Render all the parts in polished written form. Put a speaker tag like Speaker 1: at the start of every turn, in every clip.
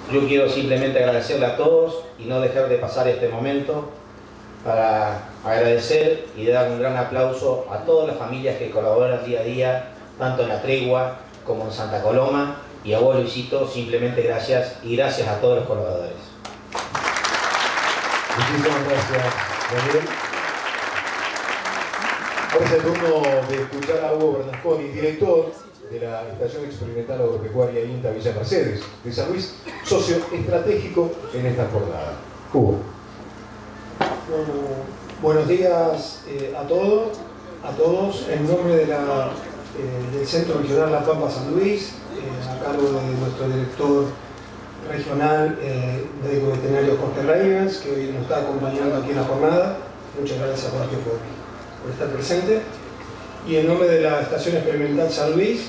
Speaker 1: Yo quiero simplemente agradecerle a todos y no dejar de pasar este momento para agradecer y dar un gran aplauso a todas las familias que colaboran día a día, tanto en La Tregua como en Santa Coloma, y a vos, Luisito, simplemente gracias, y gracias a todos los colaboradores.
Speaker 2: Muchísimas gracias, Daniel. Ahora es el turno de escuchar a Hugo Bernasconi, director de la Estación Experimental Agropecuaria INTA Villa Mercedes de San Luis, socio estratégico en esta jornada. Hugo.
Speaker 3: Bueno, buenos días a todos. En nombre de del Centro Regional La Pampa San Luis, a cargo de nuestro director regional, médico veterinario Jorge Reimers, que hoy nos está acompañando aquí en la jornada. Muchas gracias Jorge por estar presente. Y en nombre de la Estación Experimental San Luis,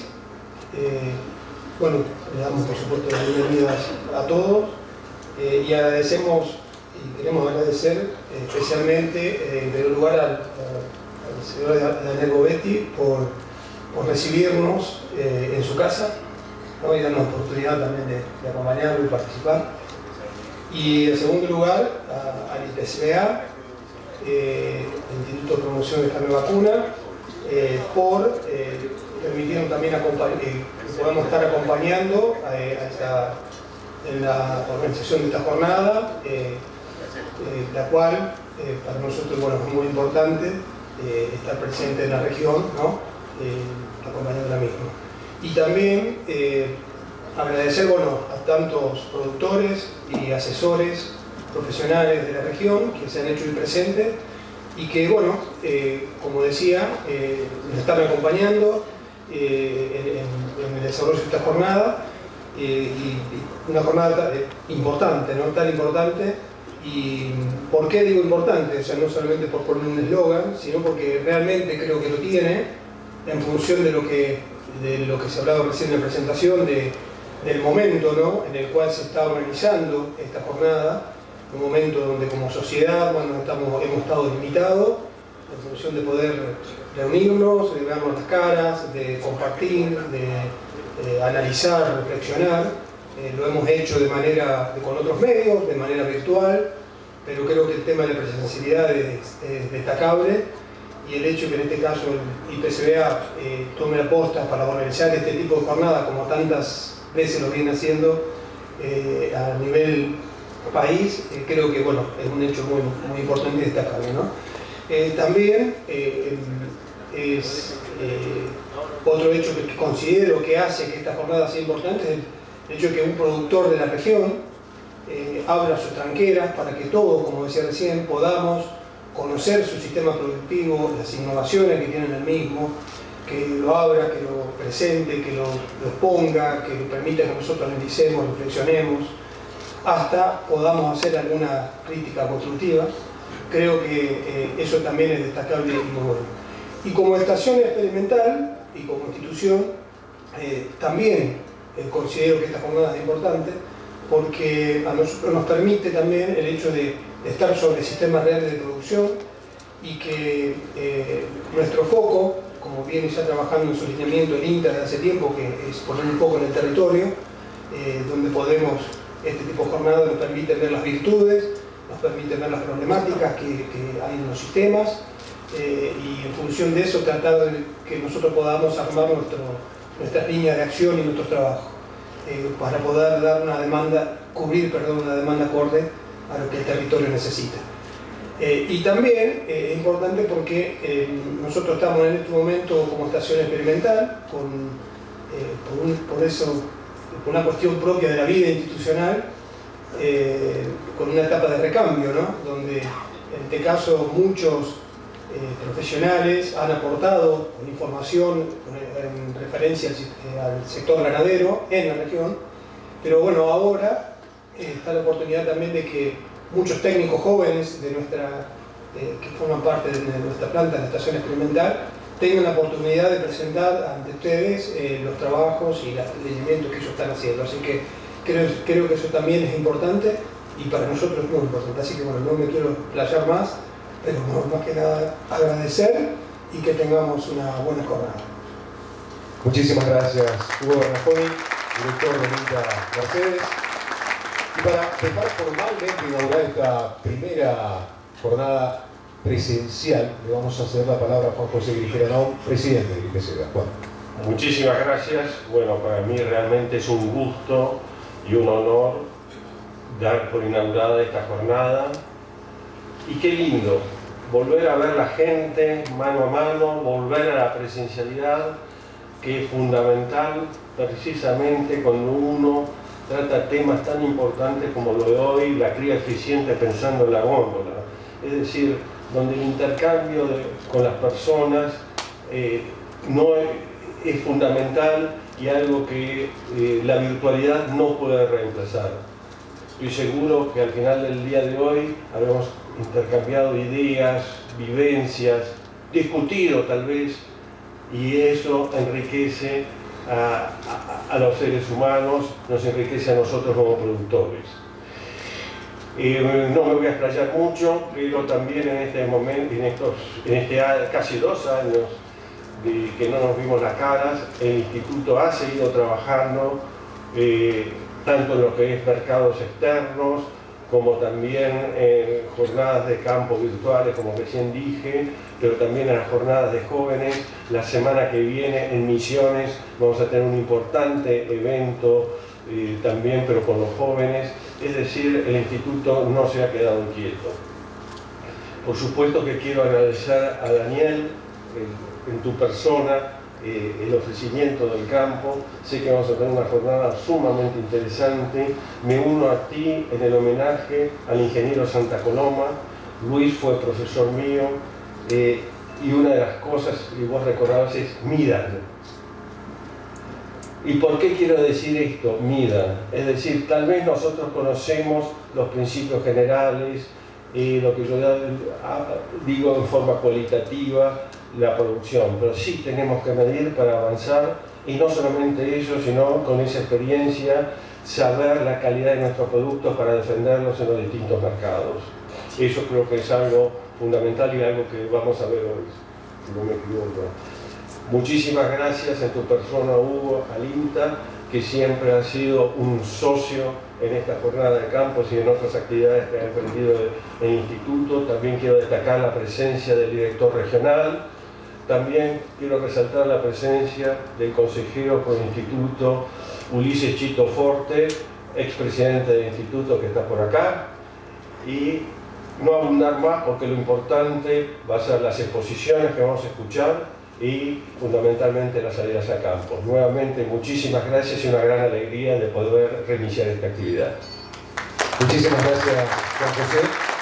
Speaker 3: bueno, le damos por supuesto las bienvenidas a todos y agradecemos y queremos agradecer especialmente en primer lugar al señor Daniel Bovetti por recibirnos en su casa, ¿no? Y darnos la oportunidad también de acompañarlo y participar. Y en segundo lugar al IPCBA, el Instituto de Promoción de Carne Vacuna, por permitirnos también que podamos estar acompañando en la organización de esta jornada, la cual para nosotros, bueno, es muy importante estar presente en la región, ¿no? Acompañando la misma. Y también agradecer, bueno, a tantos productores y asesores profesionales de la región que se han hecho presentes y que, bueno, como decía, nos están acompañando en el desarrollo de esta jornada, y una jornada importante, ¿no? Tan importante. ¿Y por qué digo importante? O sea, no solamente por poner un eslogan, sino porque realmente creo que lo tiene, en función de lo que se hablaba recién en la presentación, del momento, ¿no?, en el cual se está organizando esta jornada, un momento donde como sociedad, bueno, hemos estado limitados en función de poder reunirnos, de vernos las caras, de compartir, de analizar, reflexionar. Lo hemos hecho con otros medios, de manera virtual, pero creo que el tema de la presencialidad es destacable, y el hecho que en este caso el IPCBA tome la posta para organizar este tipo de jornada, como tantas veces lo viene haciendo a nivel país, creo que, bueno, es un hecho muy, muy importante y destacable, ¿no? También es otro hecho que considero que hace que esta jornada sea importante, es el hecho de que un productor de la región abra sus tranqueras para que todos, como decía recién, podamos conocer su sistema productivo, las innovaciones que tiene en el mismo, que lo abra, que lo presente, que lo exponga, que permita que nosotros analicemos, reflexionemos, hasta podamos hacer alguna crítica constructiva. Creo que eso también es destacable y muy bueno. Y como estación experimental y como institución, también considero que esta jornada es importante, porque a nosotros nos permite también el hecho de estar sobre sistemas reales de producción, y que nuestro foco, como viene ya trabajando en su lineamiento el INTA desde hace tiempo, que es poner un foco en el territorio, donde podemos, este tipo de jornada nos permite ver las virtudes, nos permite ver las problemáticas que hay en los sistemas, y en función de eso tratar de que nosotros podamos armar nuestras líneas de acción y nuestros trabajos, para poder dar cubrir una demanda acorde a lo que el territorio necesita. Y también es importante porque nosotros estamos en este momento como estación experimental, por una cuestión propia de la vida institucional, con una etapa de recambio, ¿no?, donde en este caso muchos profesionales han aportado con información en referencia al sector ganadero en la región, pero bueno, ahora está la oportunidad también de que muchos técnicos jóvenes que forman parte de nuestra planta, de la estación experimental, tengan la oportunidad de presentar ante ustedes los trabajos y los lineamientos que ellos están haciendo. Así que creo que eso también es importante, y para nosotros es muy importante. Así que bueno, no me quiero explayar más, pero más que nada agradecer y que tengamos una buena jornada.
Speaker 2: Muchísimas gracias, Hugo Bernasconi, director de INTA Mercedes. Y para dejar formalmente inaugurar esta primera jornada presencial, le vamos a ceder la palabra a Juan José Grigerano, presidente del IPCEDA. Juan.
Speaker 4: Muchísimas gracias. Bueno, para mí realmente es un gusto y un honor dar por inaugurada esta jornada. Y qué lindo, volver a ver la gente mano a mano, volver a la presencialidad, que es fundamental precisamente cuando uno trata temas tan importantes como lo de hoy, la cría eficiente pensando en la góndola. Es decir, donde el intercambio con las personas no es fundamental y algo que la virtualidad no puede reemplazar. Estoy seguro que al final del día de hoy habremos intercambiado ideas, vivencias, discutido tal vez, y eso enriquece a los seres humanos, nos enriquece a nosotros como productores. No me voy a explayar mucho, pero también en este momento, en casi 2 años de que no nos vimos las caras, el Instituto ha seguido trabajando tanto en lo que es mercados externos, como también en jornadas de campo virtuales, como recién dije, pero también en las jornadas de jóvenes. La semana que viene en Misiones vamos a tener un importante evento también, pero con los jóvenes. Es decir, el Instituto no se ha quedado quieto. Por supuesto que quiero agradecer a Daniel, en tu persona, el ofrecimiento del campo. Sé que vamos a tener una jornada sumamente interesante. Me uno a ti en el homenaje al ingeniero Santa Coloma. Luis fue profesor mío y una de las cosas que vos recordabas es midan. ¿Y por qué quiero decir esto? Midan. Es decir, tal vez nosotros conocemos los principios generales, lo que yo digo en forma cualitativa, la producción, pero sí tenemos que medir para avanzar, y no solamente eso, sino con esa experiencia saber la calidad de nuestros productos para defenderlos en los distintos mercados. Eso creo que es algo fundamental y algo que vamos a ver hoy, si no me equivoco. Muchísimas gracias en tu persona, Hugo, al INTA, que siempre ha sido un socio en esta jornada de campos y en otras actividades que ha emprendido el Instituto. También quiero destacar la presencia del director regional. También quiero resaltar la presencia del consejero por el Instituto, Ulises Chito Forte, expresidente del Instituto, que está por acá. Y no abundar más, porque lo importante va a ser las exposiciones que vamos a escuchar y fundamentalmente las salidas a campo. Nuevamente, muchísimas gracias y una gran alegría de poder reiniciar esta actividad.
Speaker 2: Muchísimas gracias, Juan José.